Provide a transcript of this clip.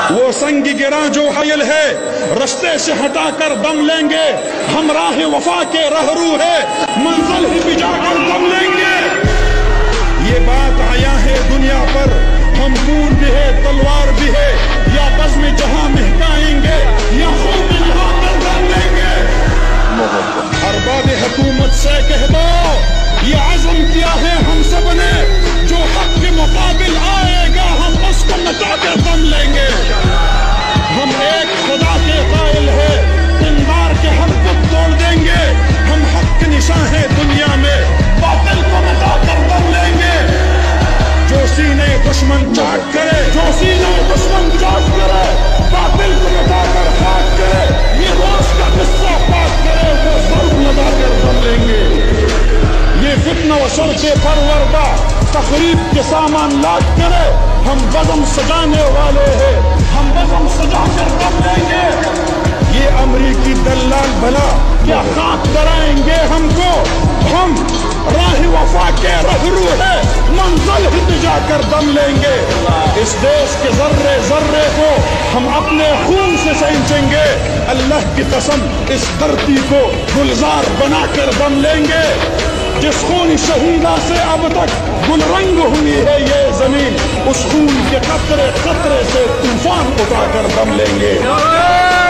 وہ سنگ گرا جو حائل ہے رستے سے ہٹا کر دم لیں گے. ہم راہ وفا کے رہرو ہے منزل ہی بھی جا کر دم لیں گے. یہ بات آیا ہے دنیا پر ہم خون بھی ہے تلوار بھی ہے یا بزم جہاں مہکائیں گے یا خون بھی نہا کر دم لیں گے. ارباب حکومت سے کہہ دو یہ عزم کیا ہے ہم سب نے جو حق کے مقابل آئے گا ہم اس کو مٹا کر دم لیں گے. ہم ایک خدا کے قائل ہے تندار کے ہم خود توڑ دیں گے. ہم حق کے نشاں ہیں دنیا میں باطل کو مٹا کر دم لیں گے. جو سینے دشمن چاٹ کرے جو سینے دشمن چاٹ کرے باطل کو مٹا کر خاک کرے یہ روز کا قصہ پاک کرے وہ ضرور لگا کر دم لیں گے. یہ فتنہ و شر سے پروردہ تقریب کے سامان لاٹ کرے ہم بزم سجانے والے ہیں ہم بزم سجا کر دم لیں گے. یہ امریکی دلال بھلا کیا خاک کرائیں گے ہم کو. ہم راہ وفا کے رہرو ہے منزل ہی جا کر دم لیں گے. اس دیش کے ذرے ذرے کو ہم اپنے خون سے سینچیں گے. اللہ کی قسم اس دھرتی کو گلزار بنا کر دم لیں گے. جس خون شہیدہ سے اب تک گل رنگ ہوئی ہے یہ زمین اس خون کے قطرے قطرے سے طوفان اٹھا کر دم لیں گے.